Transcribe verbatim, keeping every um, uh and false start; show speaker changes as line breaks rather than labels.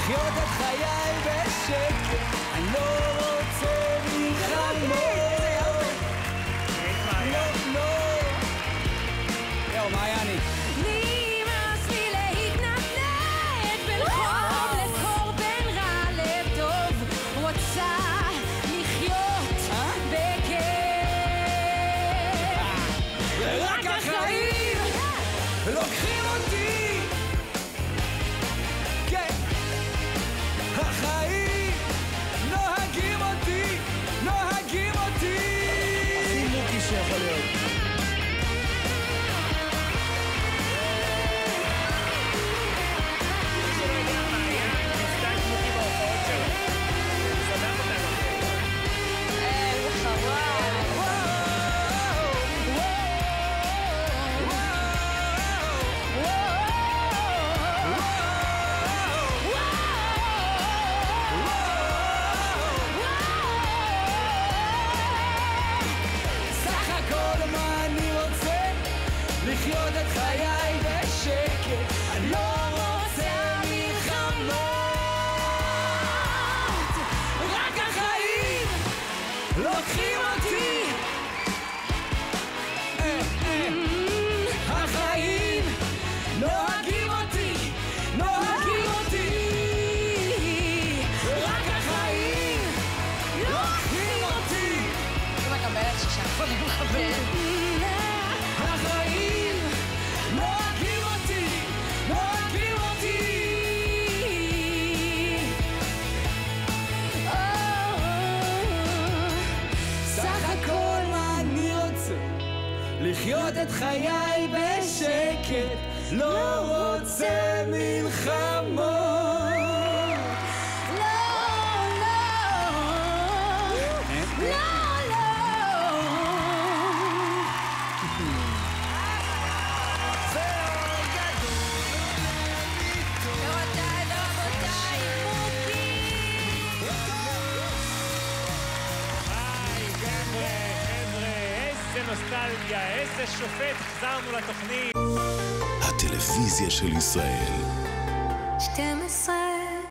לחיות את חיי בשקט, אני לא רוצה מלחמות. לא, לא. יאו, מה היה אני?
נמאס לי להתנדנד בין חוב לקור, בין רע לטוב, רוצה לחיות בכיף.
רק החיים לוקחים אותי, כן, החיים נוהגים אותי, נוהגים אותי. הכי מוקי שיכול להיות. לחיות את חיי בשקט, אני לא רוצה מלחמות. רק החיים לוקחים אותי, החיים נוהגים אותי, נוהגים אותי. רק החיים לוקחים אותי.
אני מקבלת שישה חולים חבר.
החיים נוהגים אותי, נוהגים אותי. סך הכל מה אני רוצה, לחיות את חיי בשקט, לא רוצה מלחמות.
לא, לא, לא, לא.
נוסטלגיה, איזה שופט, חזרנו לתוכנית.
הטלוויזיה של ישראל.
שתים עשרה